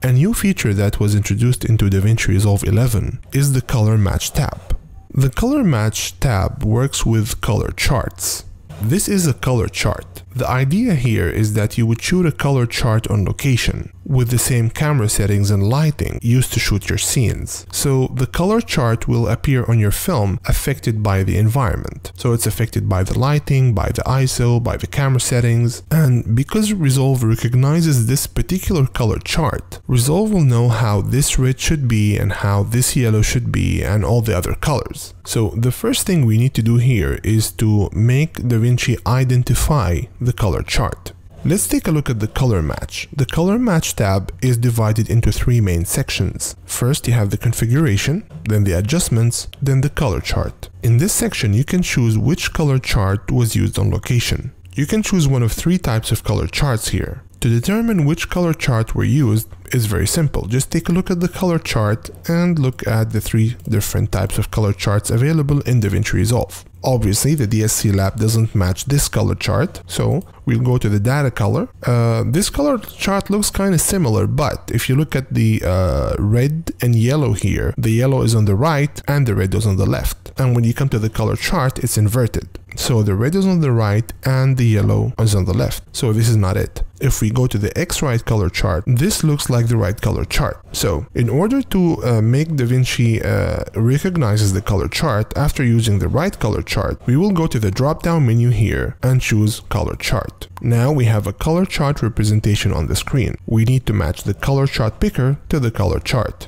A new feature that was introduced into Davinci Resolve 11 is the Color Match tab. The Color Match tab works with color charts. This is a color chart. The idea here is that you would shoot a color chart on location with the same camera settings and lighting used to shoot your scenes. So the color chart will appear on your film affected by the environment. So it's affected by the lighting, by the ISO, by the camera settings. And because Resolve recognizes this particular color chart, Resolve will know how this red should be and how this yellow should be and all the other colors. So the first thing we need to do here is to make Davinci identify the color chart. Let's take a look at the color match. The color match tab is divided into three main sections. First, you have the configuration, then the adjustments, then the color chart. In this section, you can choose which color chart was used on location. You can choose one of three types of color charts here. To determine which color chart were used is very simple. Just take a look at the color chart and look at the three different types of color charts available in Davinci Resolve. Obviously, the DSC lab doesn't match this color chart, so we'll go to the data color. This color chart looks kind of similar, but if you look at the red and yellow here, the yellow is on the right and the red is on the left. And when you come to the color chart, it's inverted. So the red is on the right and the yellow is on the left. So this is not it. If we go to the X-right color chart, this looks like the right color chart. So in order to make Davinci recognizes the color chart after using the right color chart, we will go to the drop-down menu here and choose color chart. Now we have a color chart representation on the screen. We need to match the color chart picker to the color chart.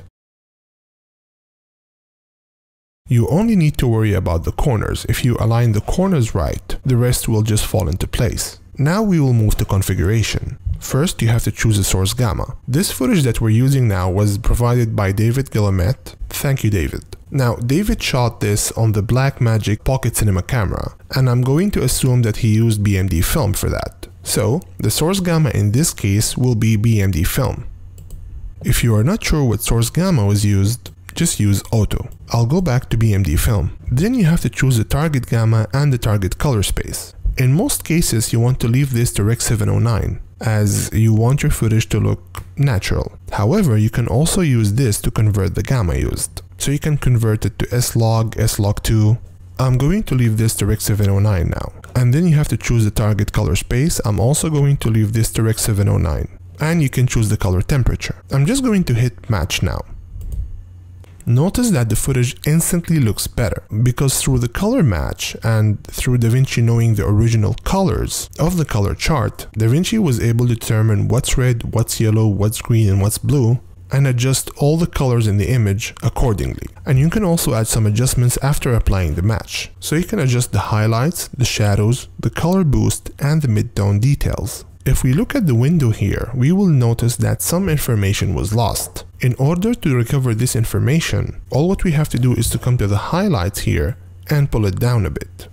You only need to worry about the corners. If you align the corners right, the rest will just fall into place. Now we will move to configuration. First, you have to choose a source gamma. This footage that we're using now was provided by David Guillemette. Thank you, David. Now, David shot this on the Blackmagic Pocket Cinema camera, and I'm going to assume that he used BMD film for that. So, the source gamma in this case will be BMD film. If you are not sure what source gamma was used, just use auto. I'll go back to BMD film. Then you have to choose the target gamma and the target color space. In most cases, you want to leave this to Rec 709, as you want your footage to look natural. However, you can also use this to convert the gamma used. So you can convert it to S-Log, S-Log2. I'm going to leave this to Rec 709 now. And then you have to choose the target color space. I'm also going to leave this to Rec 709. And you can choose the color temperature. I'm just going to hit match now. Notice that the footage instantly looks better, because through the color match and through Davinci knowing the original colors of the color chart, Davinci was able to determine what's red, what's yellow, what's green, and what's blue, and adjust all the colors in the image accordingly. And you can also add some adjustments after applying the match. So you can adjust the highlights, the shadows, the color boost, and the mid-tone details. If we look at the window here, we will notice that some information was lost. In order to recover this information, all what we have to do is to come to the highlights here and pull it down a bit.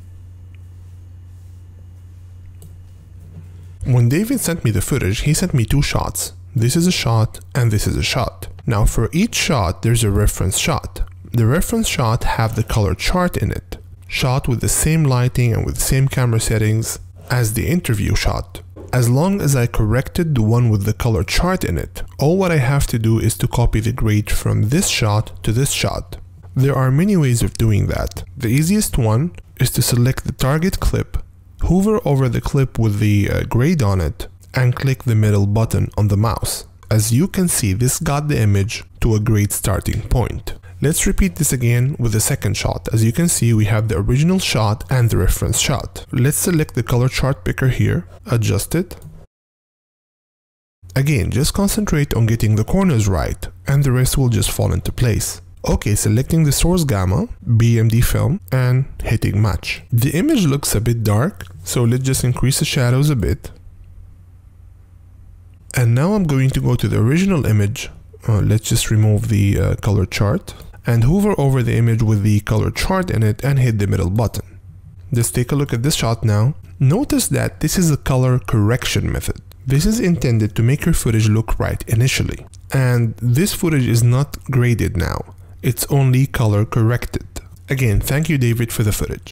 When David sent me the footage, he sent me two shots. This is a shot and this is a shot. Now for each shot, there's a reference shot. The reference shot have the color chart in it, shot with the same lighting and with the same camera settings as the interview shot. As long as I corrected the one with the color chart in it, all what I have to do is to copy the grade from this shot to this shot. There are many ways of doing that. The easiest one is to select the target clip, hover over the clip with the grade on it, and click the middle button on the mouse. As you can see, this got the image to a grade starting point. Let's repeat this again with the second shot. As you can see, we have the original shot and the reference shot. Let's select the color chart picker here, adjust it. Again, just concentrate on getting the corners right, and the rest will just fall into place. Okay, selecting the source gamma, BMD film, and hitting match. The image looks a bit dark, so let's just increase the shadows a bit. And now I'm going to go to the original image. Let's just remove the color chart and hover over the image with the color chart in it and hit the middle button. Just take a look at this shot now. Notice that this is a color correction method. This is intended to make your footage look right initially. And this footage is not graded now. It's only color corrected. Again, thank you, David, for the footage.